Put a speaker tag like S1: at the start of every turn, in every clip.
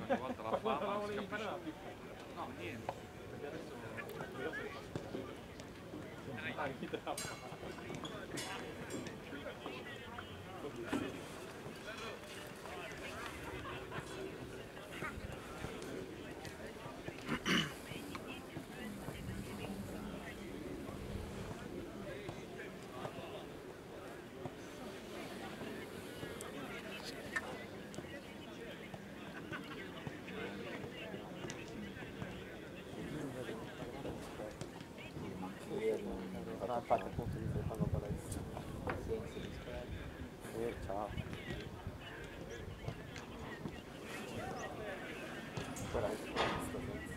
S1: qualche volta la fa, ma non si capisce. No, niente.
S2: Infatti appunto di fanno palestra. Sensi di ciao. Quella è palestra,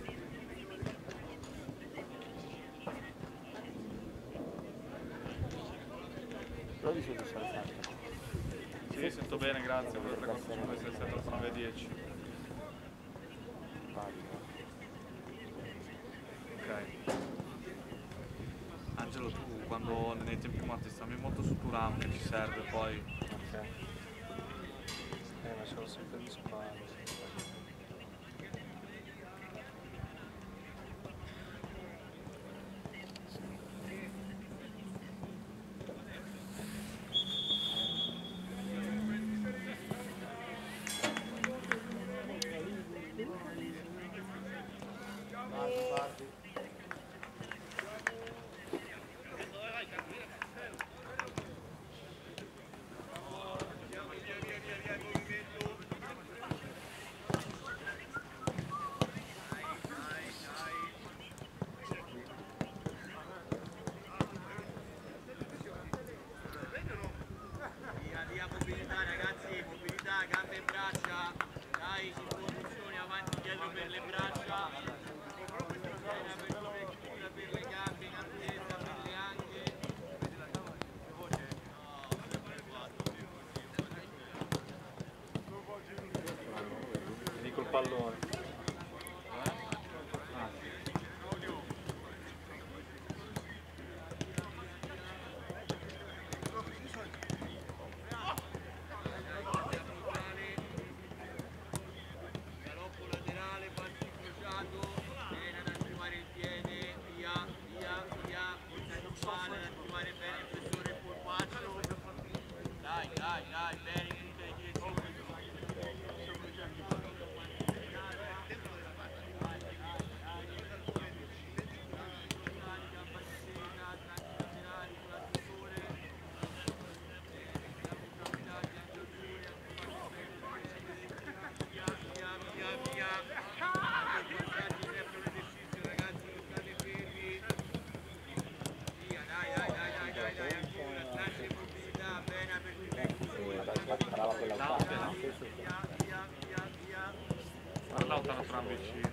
S2: però di solito c'è sempre.
S1: Sì, sento bene, grazie. Quello 345678910. Ok. Angelo, tu quando nei tempi morti stammi molto su Turam che ci serve poi.
S2: Ok. Ma ce l'ho sempre di spalle.
S3: Via mobilità ragazzi, mobilità, gambe e braccia, dai, circonvoluzioni avanti e dietro per le braccia, bene apertura per le gambe, in altezza per le anche.
S2: Lì col pallone.
S3: Dai, bene, in tutte le direzioni.
S2: Brava quella
S1: Guarda l'auto una Turam vicino.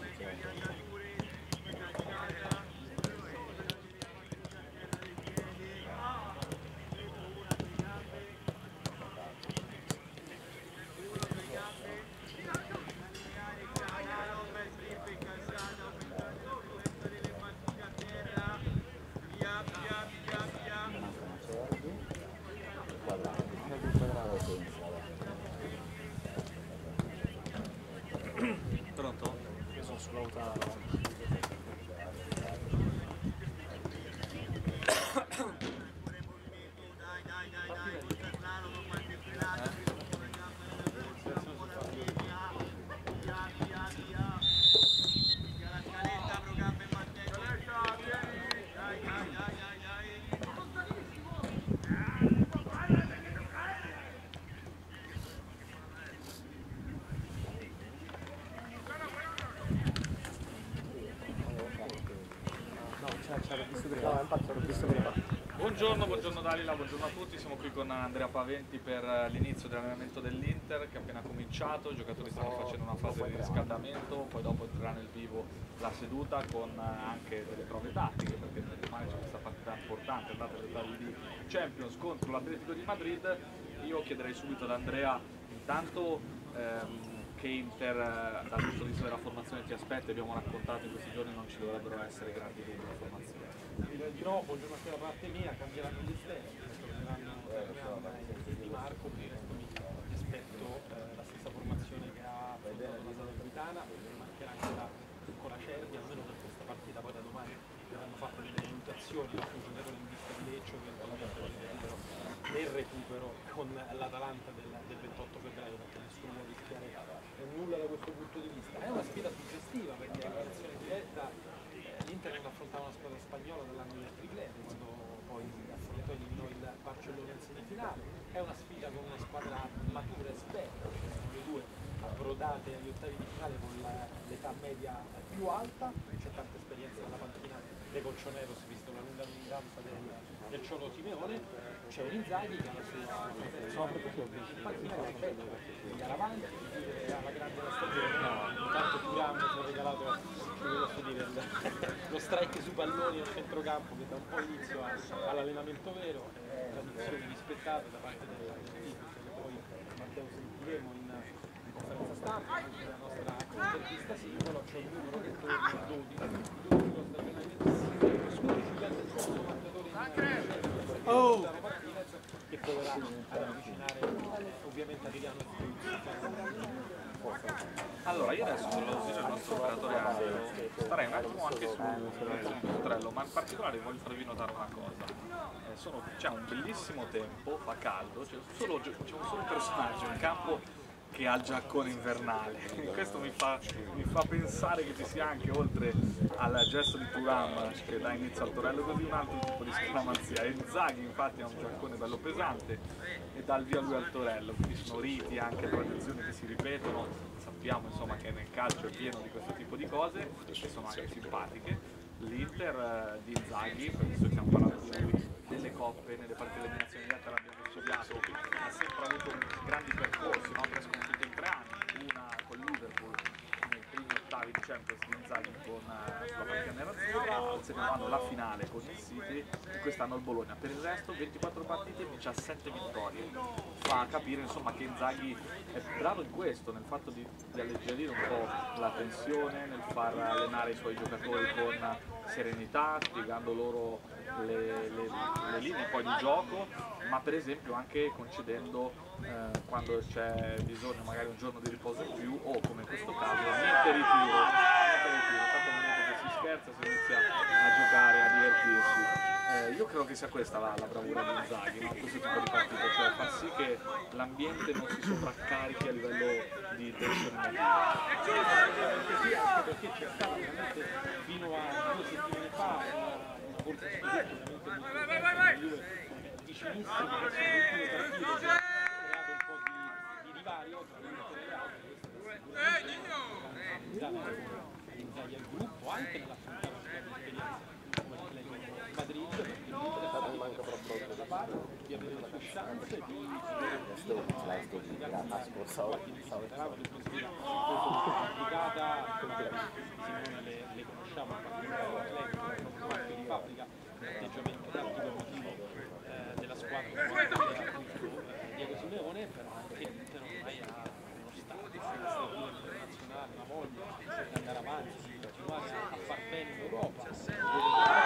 S1: Pronto?
S2: Io sono sull'autaro.
S3: Dai, con qualche frenata, via. La scaletta, apro gambe e mantelli. Dai.
S2: C'ero visto prima. No, infatti l'ho visto prima.
S1: Buongiorno Dalila, buongiorno a tutti, siamo qui con Andrea Paventi per l'inizio dell'allenamento dell'Inter che è appena cominciato, i giocatori stanno facendo una fase di riscaldamento, poi dopo entrerà nel vivo la seduta con anche delle prove tattiche perché nel domani c'è questa partita importante, andata ai dettagli di Champions contro l'Atletico di Madrid. Io chiederei subito ad Andrea intanto che Inter dal punto di vista della formazione ti aspetta, abbiamo raccontato in questi giorni non ci dovrebbero essere grandi dubbi di formazione.
S4: Direi di no, buongiorno anche da parte mia, cambieranno gli esterni, torneranno i Di Marco, mi aspetto la stessa formazione che ha affrontato la Milano, mancherà ancora con la Cervi, almeno per questa partita, poi da domani verranno fatte delle valutazioni, anche un giocatore in vista di Lecce, nel recupero con l'Atalanta del 28 febbraio, perché nessuno può rischiare nulla da questo punto di vista. È una sfida suggestiva perché la relazione diretta l'Inter non affrontava una squadra spagnola dall'anno del triplete, quando poi affrontò e eliminò il Barcellona in semifinale. È una sfida con una squadra matura e esperta, perché sono le due approdate agli ottavi di finale con l'età media più alta, c'è tanta esperienza nella panchina dei Colchoneros, visto la lunga militanza del Cholo Simeone. C'è un Inzaghi che ha la sua panchina, quindi all'avanti, alla grande la stagione. Intanto Thuram ci ha regalato lo strike sui palloni al centrocampo, che dà un po' inizio all'allenamento vero, tradizioni rispettate da parte del tipico, che poi Matteo sentiremo in conferenza stampa, anche la nostra intervista singolo. C'è un numero che torna a 12 che proverà ad avvicinare ovviamente a Liliano.
S1: Allora, io adesso con l'ausilio del nostro operatore audio starei un attimo anche sul trello, ma in particolare voglio farvi notare una cosa. C'è un bellissimo tempo, fa caldo, c'è un solo personaggio in campo che ha il giaccone invernale. Questo mi fa pensare che ci sia anche, oltre al gesto di Thuram che dà inizio al torello così, un altro tipo di scaramanzia. Inzaghi infatti ha un giaccone bello pesante e dà il via lui al torello, quindi sono riti, anche tradizioni che si ripetono. Sappiamo insomma che nel calcio è pieno di questo tipo di cose che sono anche simpatiche. L'Inter di Inzaghi, visto che stiamo parlando di lui, nelle coppe, nelle partite di eliminazione diretta l'abbiamo studiato, ha sempre avuto grandi percorsi, no? 3 sconfitte in 3 anni, una con Liverpool nei primi ottavi di Champions di Inzaghi con sulla panchina nerazzurra, al secondo anno la finale con il City e quest'anno il Bologna. Per il resto 24 partite, 17 vittorie. Fa capire insomma che Inzaghi è bravo in questo, nel fatto di alleggerire un po' la tensione, nel far allenare i suoi giocatori con serenità, spiegando loro le linee poi di gioco, ma per esempio anche concedendo quando c'è bisogno magari un giorno di riposo in più o come in questo caso niente ritiro, tanto nel momento che si scherza si inizia a giocare, a divertirsi. Io credo che sia questa la bravura di Inzaghi, no? Questo tipo di partita, cioè far sì che l'ambiente non si sovraccarichi a livello di tensione negativa.
S4: Sì, anche perché c'è stata veramente fino a 2 settimane fa una corsa scudetto veramente vicinissima, che ha creato un po' di divario tra l'Inter e le altre. Inzaghi al gruppo, anche nell'affrontare un'esperienza come l'Atletico Madrid, perché l'Inter è stato da parte di avere le sue chance di complicata, Simone le conosciamo, anche di fabbrica, l'atteggiamento tattico emotivo della squadra Diego Simeone, però anche l'Inter ormai ha uno stato, una statura internazionale, una voglia di andare avanti, di continuare a far bene in Europa.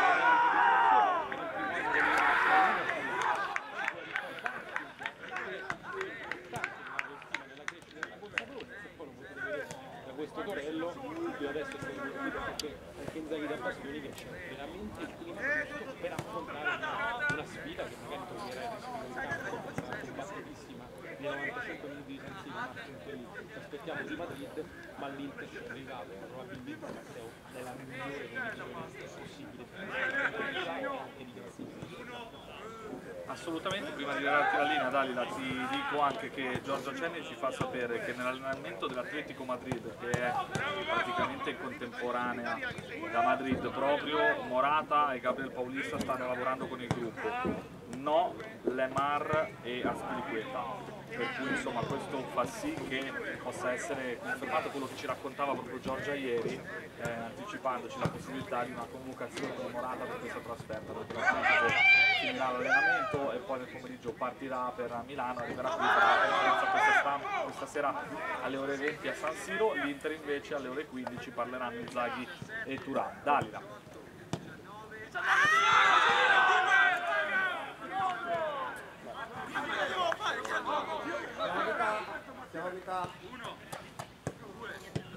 S4: Questo Torello, io adesso sto vedendo anche Inzaghi da Bastoni, che c'è veramente il clima giusto per affrontare una sfida che magari troverà combattutissima nei 95 minuti di San Siro, ma appunto ci aspettiamo di Madrid, ma l'Inter ci è arrivato, probabilmente Matteo nella migliore condizione possibile anche di classifica.
S1: Assolutamente, prima di darti la linea Dalila ti dico anche che Giorgio Cenni ci fa sapere che nell'allenamento dell'Atletico Madrid, che è praticamente in contemporanea da Madrid proprio, Morata e Gabriel Paulista stanno lavorando con il gruppo, no Lemar e Azpilicueta. Per cui insomma questo fa sì che possa essere confermato quello che ci raccontava proprio Giorgia ieri, anticipandoci la possibilità di una convocazione di Morata per questa trasferta, perché la finirà l'allenamento e poi nel pomeriggio partirà per Milano, arriverà qui, farà la conferenza questa sera alle ore 20 a San Siro. L'Inter invece alle ore 15 parleranno Inzaghi e Thuram. Dalila.
S2: Siamo a metà. 1, 2,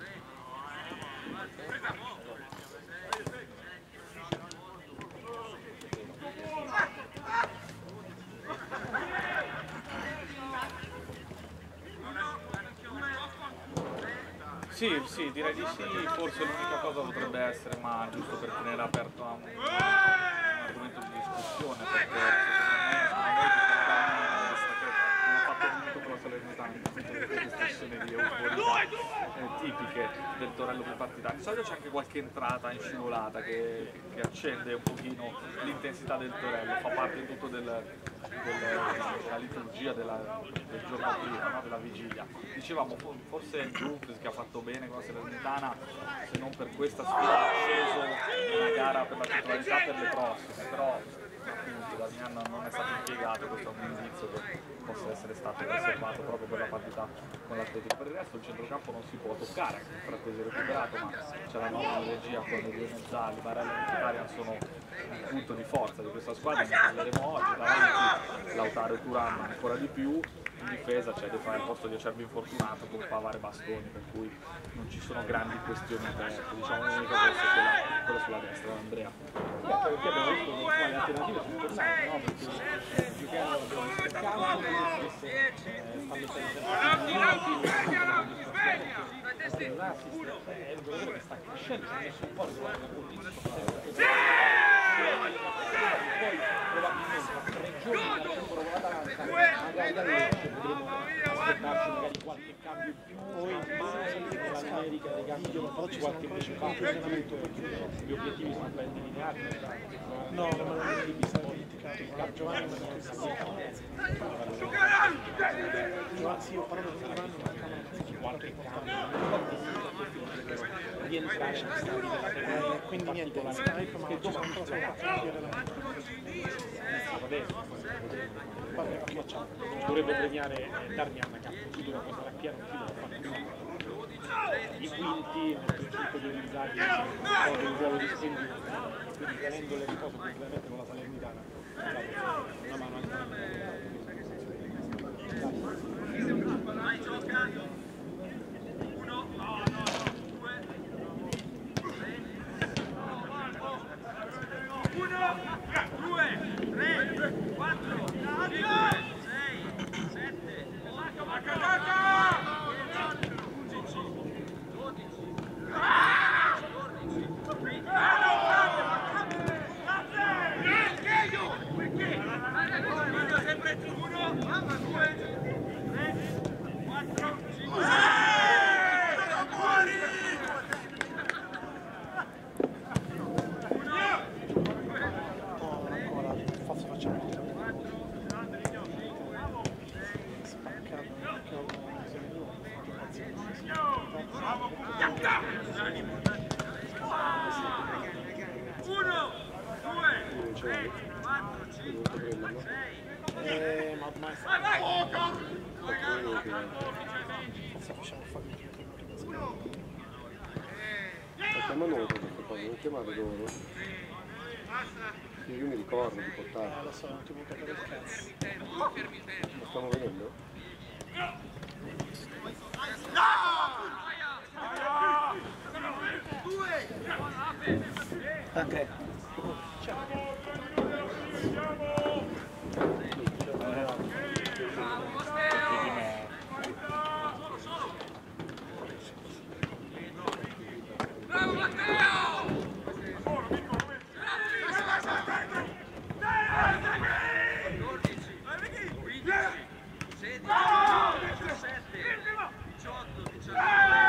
S1: Sì, sì, direi di sì, forse l'unica cosa potrebbe essere, ma giusto per tenere aperto un argomento di discussione, perché secondo me non ha fatto molto con la Salernitana, tutte queste espressioni di euforia tipiche del torello prepartitario. Di solito c'è anche qualche entrata in scivolata che accende un pochino l'intensità del torello, fa parte tutto della liturgia del giorno prima, no? Della vigilia. Dicevamo, forse il Dumfries che ha fatto bene con la Salernitana, se non per questa sfida ha acceso una gara per la titolarità per le prossime, però appunto Damian non è stato impiegato, questo è un indizio che possa essere stato riservato proprio per la partita con l'Atletico. Per il resto il centrocampo non si può toccare, anche il Frattesi recuperato, ma c'è la nota di regia con le due mezzali, Barella e Mkhitaryan sono un punto di forza di questa squadra, ne parleremo oggi, davanti Lautaro e Thuram ancora di più, in difesa c'è De Frey al posto di Acerbi infortunato con Pavard e Bastoni, per cui non ci sono grandi questioni aperte, diciamo l'unica forse è quella sulla destra, Andrea.
S4: Perché abbiamo visto quali alternative sono tornate, no? Perché giocare abbiamo visto il campo, stanno mettendo un assist, è un giocatore che sta crescendo, si è messo un po' la condizione. Poi probabilmente tra 3 giorni dal recupero con l'Atalanta, magari da Lecce potremo aspettarci magari qualche cambio in più, poi mai nella numerica dei cambi di qualche mese fa, gli obiettivi sono ben delineati. No, ma non è di vista dimenticato. Giovanni non è sì, ho parlato con Giovanni, ma qualche cambio rientrare quindi niente, Skype, ma ci sono ancora dovrebbe premiare Darmian che ha potuto una cosa rappiare, non si può fare i quinti nel principio di utilizzare il ruolo di spendita, quindi tenendo le cose completamente con la Salernitana una mano anche
S3: Vai, gioca! 1, 2, 3, 4, 5, 6, 7, 8, 11, 12, 14, 15, sempre 1, 2, 3, 4, 5,
S4: ma ormai cosa facciamo fare
S2: facciamo noi queste cose, non chiamate loro. Io mi ricordo di portarlo.
S4: lo so, non ti può capire il cazzo.
S2: Lo stiamo vedendo?
S4: Ok.
S3: Bravo Matteo! 14, 15, 16, 17, 18, 19.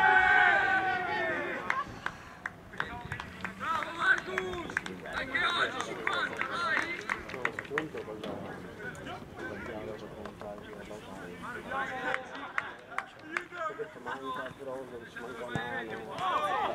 S3: Bravo Marcus! Anche oggi 50, vai!
S2: Appunto con la per comprare ho detto manca il Brozovic, manca Nano.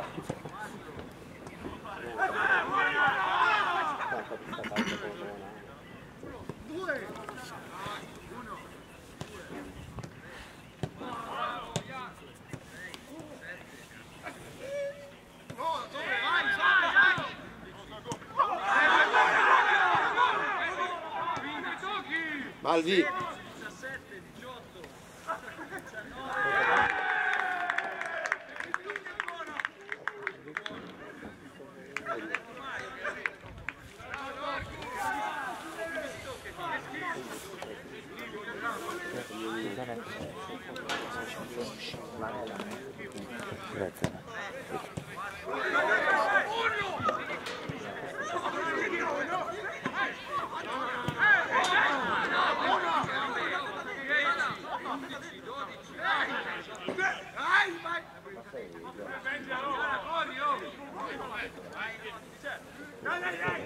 S2: Malvi!
S3: 17, 18, 19.
S2: Grazie.
S3: Dai, dai, dai!